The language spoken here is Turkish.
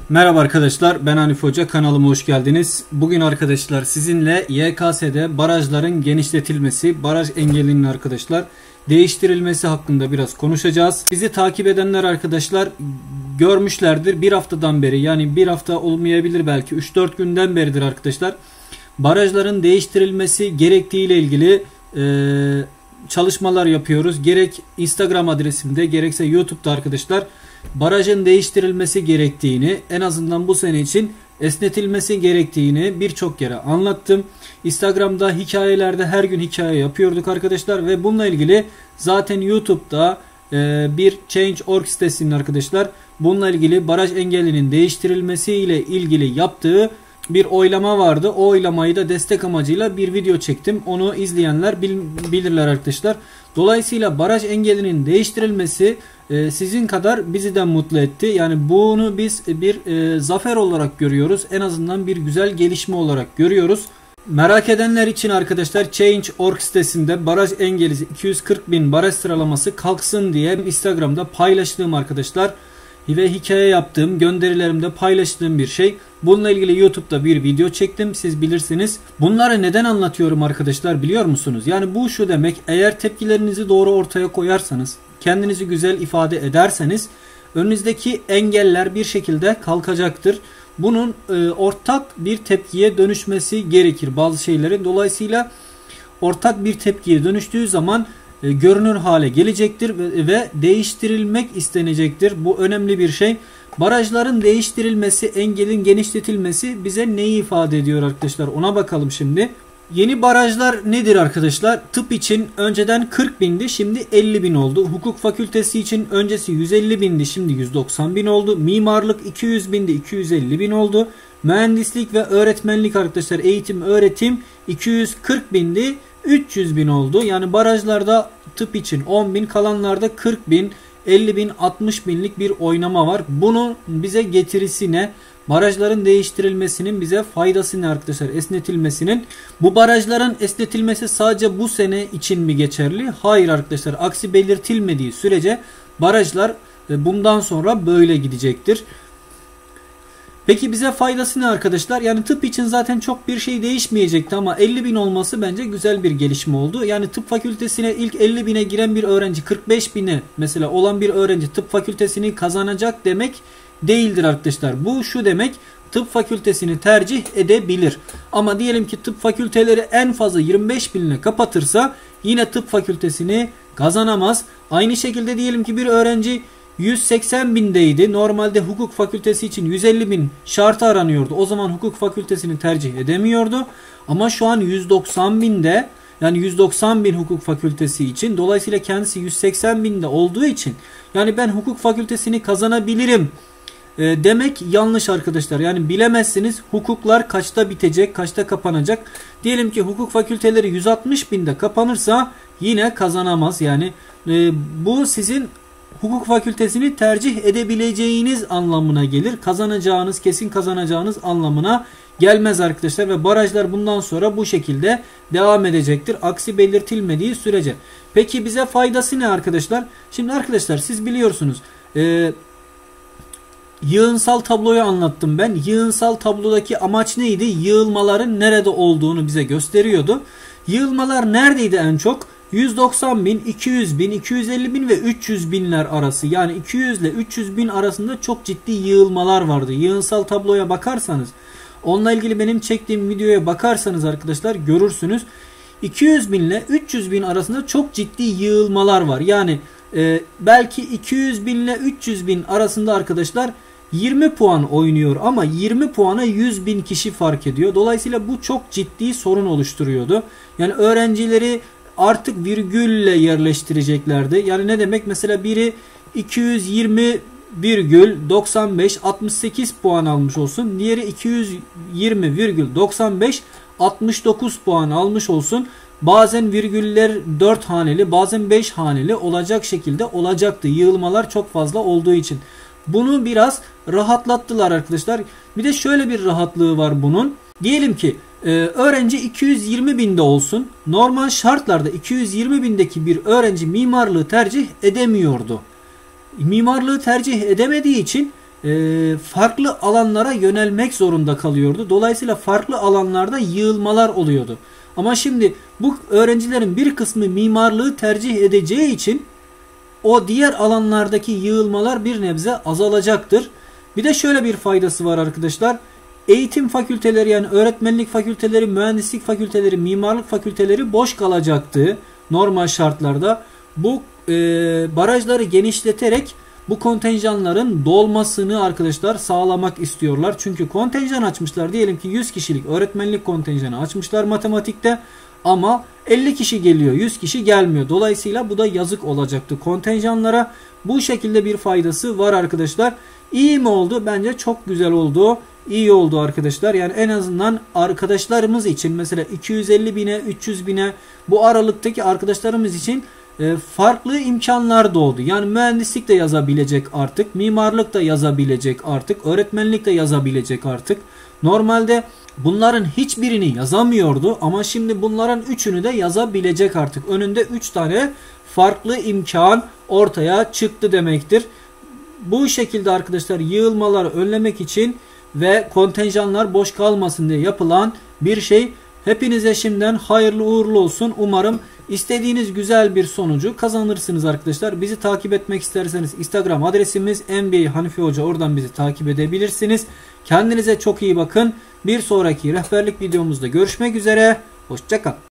Merhaba arkadaşlar, ben Hanif Hoca, kanalıma hoş geldiniz. Bugün arkadaşlar sizinle YKS'de barajların genişletilmesi, baraj engelinin arkadaşlar değiştirilmesi hakkında biraz konuşacağız. Bizi takip edenler arkadaşlar görmüşlerdir. Bir haftadan beri, yani bir hafta olmayabilir, belki 3-4 günden beridir arkadaşlar barajların değiştirilmesi gerektiği ile ilgili çalışmalar yapıyoruz. Gerek Instagram adresimde gerekse YouTube'da arkadaşlar barajın değiştirilmesi gerektiğini, en azından bu sene için esnetilmesi gerektiğini birçok kere anlattım. Instagram'da hikayelerde her gün hikaye yapıyorduk arkadaşlar ve bununla ilgili zaten YouTube'da bir Change.org sitesinin arkadaşlar bununla ilgili baraj engelinin değiştirilmesi ile ilgili yaptığı bir oylama vardı. O oylamayı da destek amacıyla bir video çektim. Onu izleyenler bilirler arkadaşlar. Dolayısıyla baraj engelinin değiştirilmesi sizin kadar bizi de mutlu etti. Yani bunu biz bir zafer olarak görüyoruz. En azından bir güzel gelişme olarak görüyoruz. Merak edenler için arkadaşlar Change.org sitesinde baraj engeli 240.000 baraj sıralaması kalksın diye Instagram'da paylaştığım arkadaşlar ve hikaye yaptığım, gönderilerimde paylaştığım bir şey. Bununla ilgili YouTube'da bir video çektim. Siz bilirsiniz. Bunları neden anlatıyorum arkadaşlar biliyor musunuz? Yani bu şu demek: eğer tepkilerinizi doğru ortaya koyarsanız, kendinizi güzel ifade ederseniz önünüzdeki engeller bir şekilde kalkacaktır. Bunun ortak bir tepkiye dönüşmesi gerekir bazı şeylerin. Dolayısıyla ortak bir tepkiye dönüştüğü zaman görünür hale gelecektir ve değiştirilmek istenecektir. Bu önemli bir şey. Barajların değiştirilmesi, engelin genişletilmesi bize neyi ifade ediyor arkadaşlar? Ona bakalım şimdi. Yeni barajlar nedir arkadaşlar? Tıp için önceden 40.000'di, şimdi 50.000 oldu. Hukuk fakültesi için öncesi 150.000'di, şimdi 190.000 oldu. Mimarlık 200.000'di, 250.000 oldu. Mühendislik ve öğretmenlik arkadaşlar, eğitim öğretim 240.000'di, 300.000 oldu. Yani barajlarda tıp için 10.000, kalanlarda 40.000, 50.000, 60.000'lik bir oynama var. Bunun bize getirisi ne? Barajların değiştirilmesinin bize faydası ne arkadaşlar? Esnetilmesinin. Bu barajların esnetilmesi sadece bu sene için mi geçerli? Hayır arkadaşlar. Aksi belirtilmediği sürece barajlar bundan sonra böyle gidecektir. Peki bize faydası ne arkadaşlar? Yani tıp için zaten çok bir şey değişmeyecekti ama 50.000 olması bence güzel bir gelişme oldu. Yani tıp fakültesine ilk 50.000'e giren bir öğrenci 45.000'e mesela olan bir öğrenci tıp fakültesini kazanacak demek değildir arkadaşlar. Bu şu demek: tıp fakültesini tercih edebilir. Ama diyelim ki tıp fakülteleri en fazla 25.000'le kapatırsa yine tıp fakültesini kazanamaz. Aynı şekilde diyelim ki bir öğrenci 180.000'deydi. Normalde hukuk fakültesi için 150.000 şartı aranıyordu. O zaman hukuk fakültesini tercih edemiyordu. Ama şu an 190.000'de, yani 190.000 hukuk fakültesi için. Dolayısıyla kendisi 180.000'de olduğu için yani ben hukuk fakültesini kazanabilirim demek yanlış arkadaşlar. Yani bilemezsiniz hukuklar kaçta bitecek, kaçta kapanacak. Diyelim ki hukuk fakülteleri 160.000'de kapanırsa yine kazanamaz. Yani bu sizin hukuk fakültesini tercih edebileceğiniz anlamına gelir. Kazanacağınız, kesin kazanacağınız anlamına gelmez arkadaşlar ve barajlar bundan sonra bu şekilde devam edecektir. Aksi belirtilmediği sürece. Peki bize faydası ne arkadaşlar? Şimdi arkadaşlar siz biliyorsunuz yığınsal tabloyu anlattım ben. Yığınsal tablodaki amaç neydi? Yığılmaların nerede olduğunu bize gösteriyordu. Yığılmalar neredeydi en çok? 190.000, 200.000, 250.000 ve 300.000'ler arası. Yani 200 ile 300.000 arasında çok ciddi yığılmalar vardı. Yığınsal tabloya bakarsanız, onunla ilgili benim çektiğim videoya bakarsanız arkadaşlar görürsünüz. 200.000 ile 300.000 arasında çok ciddi yığılmalar var. Yani belki 200.000 ile 300.000 arasında arkadaşlar 20 puan oynuyor ama 20 puana 100.000 kişi fark ediyor. Dolayısıyla bu çok ciddi sorun oluşturuyordu. Yani öğrencileri artık virgülle yerleştireceklerdi. Yani ne demek? Mesela biri 220,95 68 puan almış olsun. Diğeri 220,95 69 puan almış olsun. Bazen virgüller 4 haneli, bazen 5 haneli olacak şekilde olacaktı. Yığılmalar çok fazla olduğu için. Bunu biraz rahatlattılar arkadaşlar. Bir de şöyle bir rahatlığı var bunun. Diyelim ki öğrenci 220.000'de olsun. Normal şartlarda 220.000'deki bir öğrenci mimarlığı tercih edemiyordu. Mimarlığı tercih edemediği için farklı alanlara yönelmek zorunda kalıyordu. Dolayısıyla farklı alanlarda yığılmalar oluyordu. Ama şimdi bu öğrencilerin bir kısmı mimarlığı tercih edeceği için o diğer alanlardaki yığılmalar bir nebze azalacaktır. Bir de şöyle bir faydası var arkadaşlar. Eğitim fakülteleri, yani öğretmenlik fakülteleri, mühendislik fakülteleri, mimarlık fakülteleri boş kalacaktı normal şartlarda. Bu barajları genişleterek bu kontenjanların dolmasını arkadaşlar sağlamak istiyorlar. Çünkü kontenjan açmışlar, diyelim ki 100 kişilik öğretmenlik kontenjanı açmışlar matematikte, ama 50 kişi geliyor, 100 kişi gelmiyor. Dolayısıyla bu da yazık olacaktı kontenjanlara. Bu şekilde bir faydası var arkadaşlar. İyi mi oldu? Bence çok güzel oldu. İyi oldu arkadaşlar. Yani en azından arkadaşlarımız için, mesela 250 bine, 300 bine, bu aralıktaki arkadaşlarımız için farklı imkanlar doğdu. Yani mühendislik de yazabilecek artık, mimarlık da yazabilecek artık, öğretmenlik de yazabilecek artık. Normalde bunların hiçbirini yazamıyordu ama şimdi bunların üçünü de yazabilecek artık. Önünde 3 tane farklı imkan ortaya çıktı demektir. Bu şekilde arkadaşlar yığılmaları önlemek için ve kontenjanlar boş kalmasın diye yapılan bir şey. Hepinize şimdiden hayırlı uğurlu olsun. Umarım istediğiniz güzel bir sonucu kazanırsınız arkadaşlar. Bizi takip etmek isterseniz Instagram adresimiz NBA Hanifi Hoca, oradan bizi takip edebilirsiniz. Kendinize çok iyi bakın. Bir sonraki rehberlik videomuzda görüşmek üzere. Hoşça kalın.